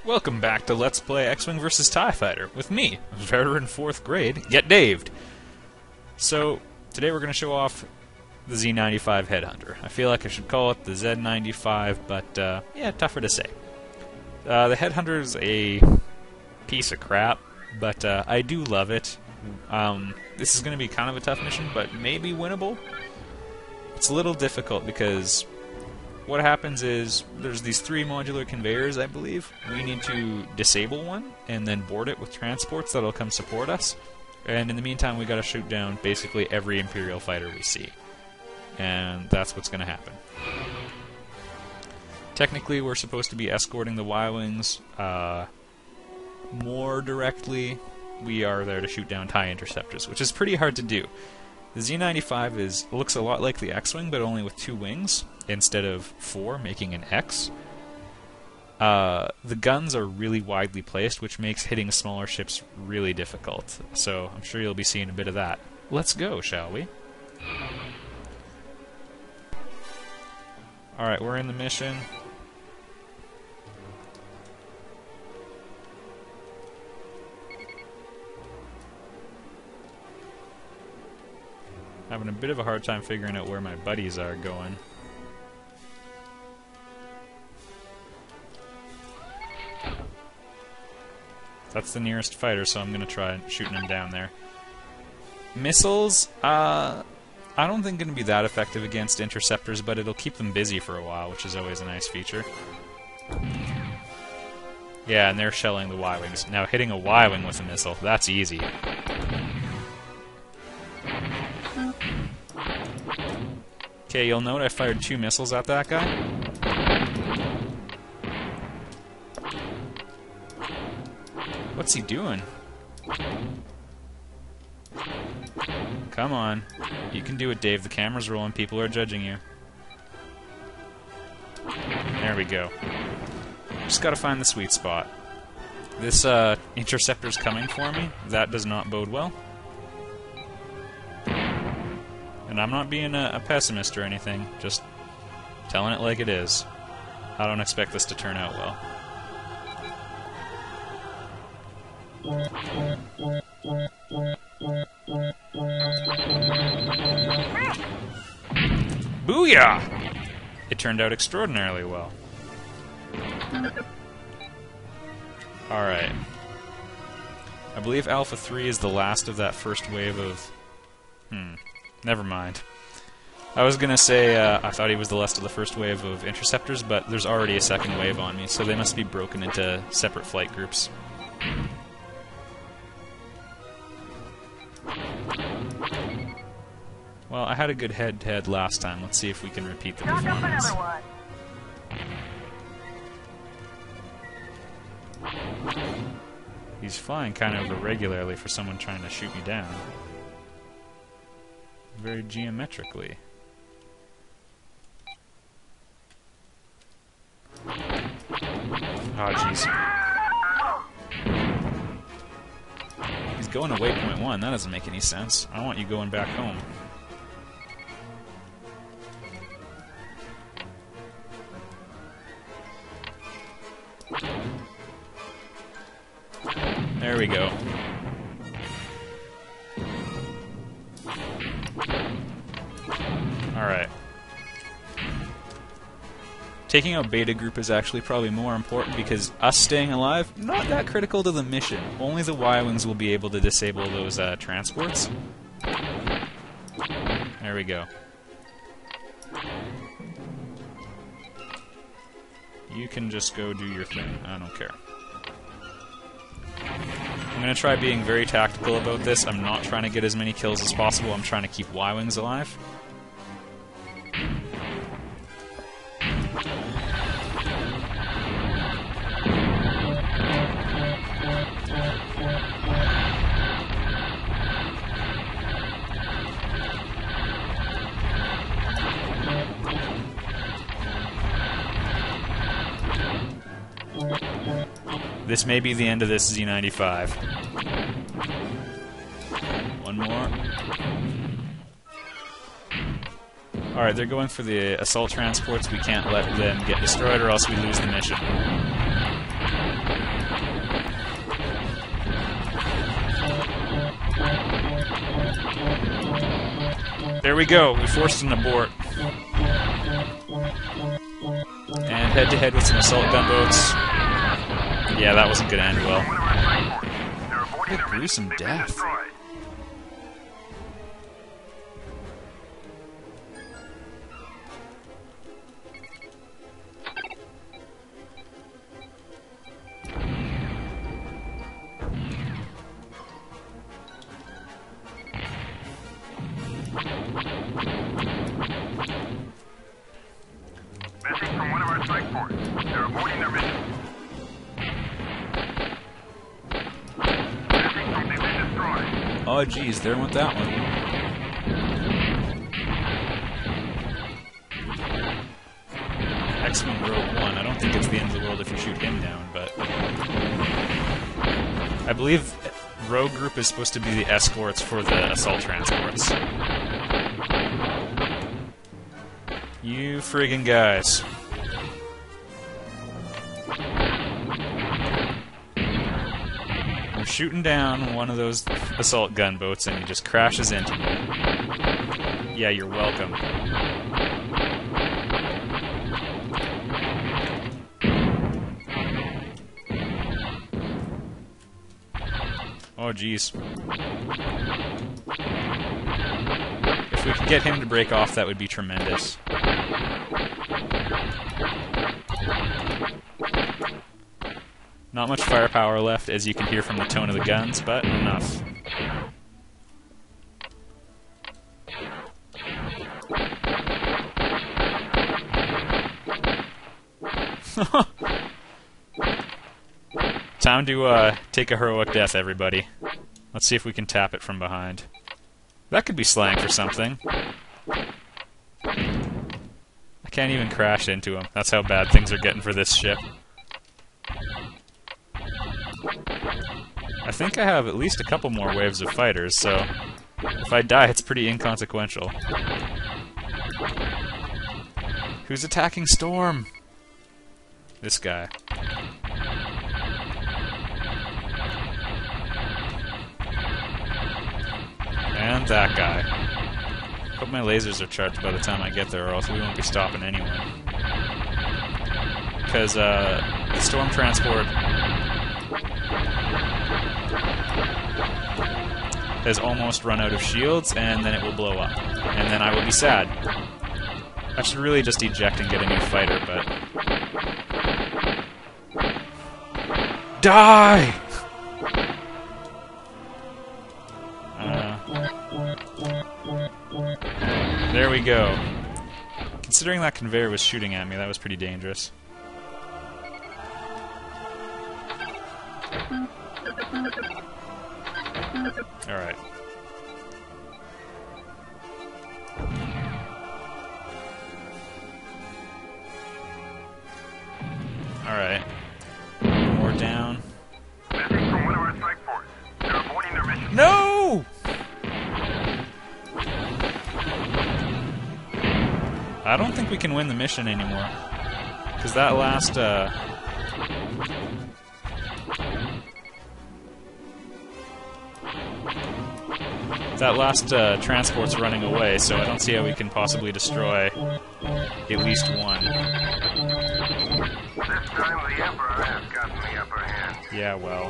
Welcome back to Let's Play X-Wing vs. TIE Fighter, with me, veteran 4th grade, Get Daved. So, today we're going to show off the Z95 Headhunter. I feel like I should call it the Z95, but, yeah, tougher to say. The Headhunter's a piece of crap, but I do love it. This is going to be kind of a tough mission, but maybe winnable. It's a little difficult because what happens is there's these 3 modular conveyors, I believe. We need to disable one and then board it with transports that'll come support us. And in the meantime, we gotta shoot down basically every Imperial fighter we see. And that's what's gonna happen. Technically, we're supposed to be escorting the Y-Wings. More directly, we are there to shoot down TIE interceptors, which is pretty hard to do. The Z95 looks a lot like the X-Wing, but only with 2 wings instead of 4, making an X. The guns are really widely placed, which makes hitting smaller ships really difficult. So I'm sure you'll be seeing a bit of that. Let's go, shall we? Alright, we're in the mission. Having a bit of a hard time figuring out where my buddies are going. That's the nearest fighter, so I'm going to try shooting him down there. Missiles, I don't think going to be that effective against interceptors, but it'll keep them busy for a while, which is always a nice feature. Yeah, and they're shelling the Y-Wings. Now hitting a Y-Wing with a missile, that's easy. Okay, you'll note I fired 2 missiles at that guy. What's he doing? Come on. You can do it, Dave. The camera's rolling. People are judging you. There we go. Just gotta find the sweet spot. This interceptor's coming for me. That does not bode well. And I'm not being a pessimist or anything, just telling it like it is. I don't expect this to turn out well. Booyah! It turned out extraordinarily well. Alright. I believe Alpha 3 is the last of that first wave of... Never mind. I was gonna say I thought he was the last of the first wave of interceptors, but there's already a second wave on me, so they must be broken into separate flight groups. Well, I had a good head-to-head last time. Let's see if we can repeat the performance. He's flying kind of irregularly for someone trying to shoot me down. Very geometrically. Oh, jeez. He's going to waypoint 1. That doesn't make any sense. I want you going back home. There we go. Alright. Taking out Beta Group is actually probably more important because us staying alive, not that critical to the mission. Only the Y-Wings will be able to disable those transports. There we go. You can just go do your thing. I don't care. I'm going to try being very tactical about this. I'm not trying to get as many kills as possible. I'm trying to keep Y-Wings alive. This may be the end of this Z95. One more. Alright, they're going for the assault transports. We can't let them get destroyed or else we lose the mission. There we go. We forced an abort. And head-to-head with some assault gunboats. Yeah, that wasn't going to end well. What a gruesome death. Message from one of our strike force. They're aborting their mission. Message from they've been destroyed. Oh, geez, there went that one. X-Wing Rogue One. I don't think it's the end of the world if you shoot him down, but I believe Rogue Group is supposed to be the escorts for the assault transports. You friggin' guys. You're shooting down one of those assault gunboats and he just crashes into me. Yeah, you're welcome. Oh, jeez. If we could get him to break off, that would be tremendous. Not much firepower left, as you can hear from the tone of the guns, but enough. Time to take a heroic death, everybody. Let's see if we can tap it from behind. That could be slang for something. I can't even crash into him. That's how bad things are getting for this ship. I think I have at least a couple more waves of fighters, so if I die, it's pretty inconsequential. Who's attacking Storm? This guy. And that guy. Hope my lasers are charged by the time I get there, or else we won't be stopping anyway. Because, the Storm Transport has almost run out of shields, and then it will blow up. And then I will be sad. I should really just eject and get a new fighter, but... Die! There we go. Considering that conveyor was shooting at me, that was pretty dangerous. Alright. Alright. More down. Message from one of our strike force. They're aborting their mission. No! I don't think we can win the mission anymore. Because that last, transport's running away, so I don't see how we can possibly destroy at least one. This time the Emperor has gotten the upper hand. Yeah, well.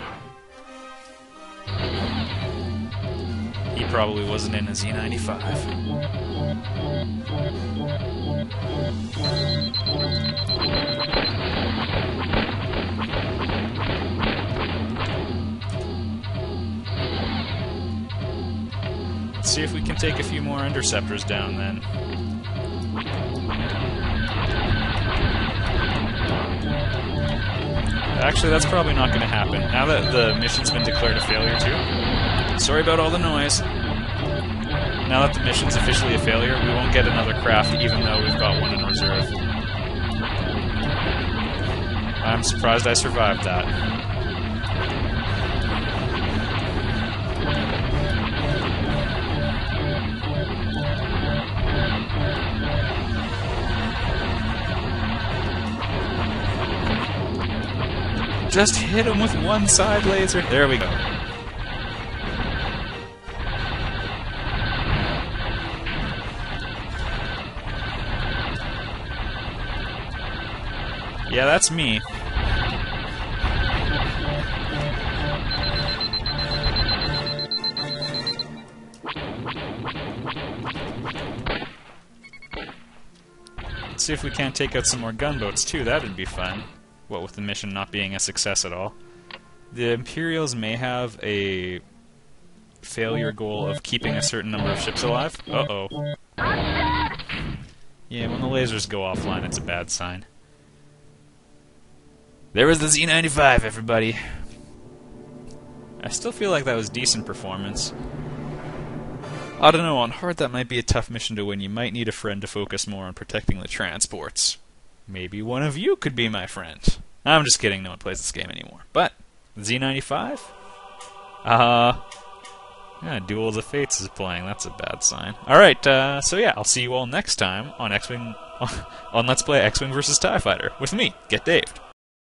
He probably wasn't in a Z-95. Let's see if we can take a few more interceptors down then. Actually, that's probably not going to happen. Now that the mission's been declared a failure too. Sorry about all the noise. Now that the mission's officially a failure, we won't get another craft even though we've got one in reserve. I'm surprised I survived that. Just hit him with one side laser. There we go. Yeah, that's me. Let's see if we can't take out some more gunboats too, that'd be fun. What with the mission not being a success at all. The Imperials may have a failure goal of keeping a certain number of ships alive. Uh-oh. Yeah, when the lasers go offline, it's a bad sign. There was the Z-95, everybody. I still feel like that was decent performance. I don't know, on hard that might be a tough mission to win. You might need a friend to focus more on protecting the transports. Maybe one of you could be my friend. I'm just kidding, no one plays this game anymore. But, the Z-95? Yeah, Duel of the Fates is playing, that's a bad sign. Alright, so yeah, I'll see you all next time on X-Wing, on Let's Play X-Wing vs. TIE Fighter, with me, Get Daved.